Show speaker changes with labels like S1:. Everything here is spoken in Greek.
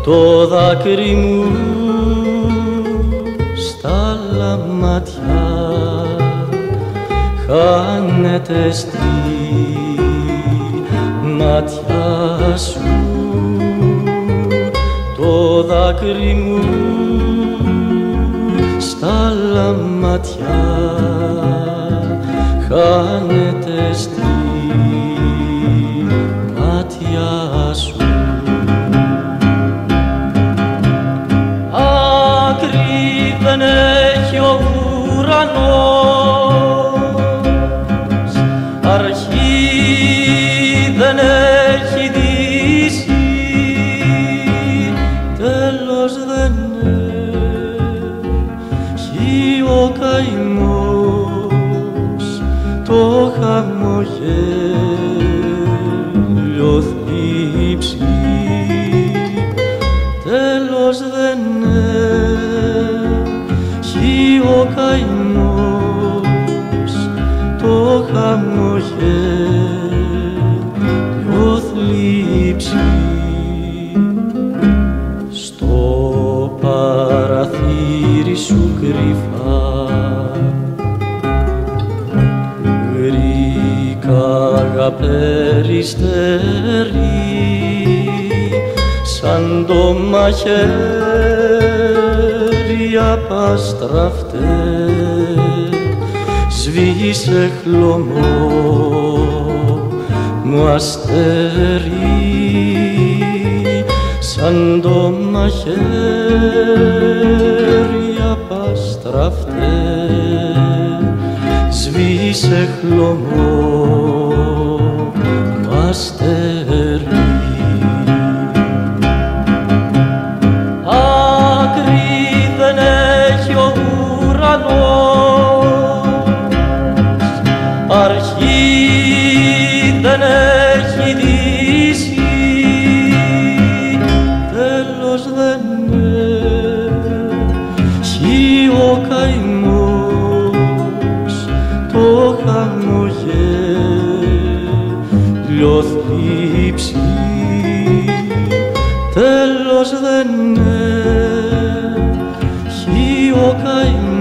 S1: το δάκρυ μου στα λαματιά χάνεται στη ματιά σου, το δάκρυ μου στα λαματιά χάνεται στη ματιά σου. Άκρη δεν έχει ο ουρανός, αρχή δεν έχει δύση, τέλος δεν έχει ο καημός, το χαμογέλιο θλίψη, τέλος δεν έχει ο καημός, το χαμογέλιο θλίψη. Στο παραθύρι σου κρυφά γρήκα περιστερεί, σαν το μαχαίρι απαστραφτέ σβήσε χλωμό μου αστέρι, σαν το μαχαίρι απαστραφτέ σβήσε χλωμό μου αστέρι. Άκρη δεν έχει ο ουρανός, αρχή δεν έχει δύση, τέλος δεν έχει ο καημός, το χαμογέλιο θλίψη, τέλος δεν έχει ο καημός,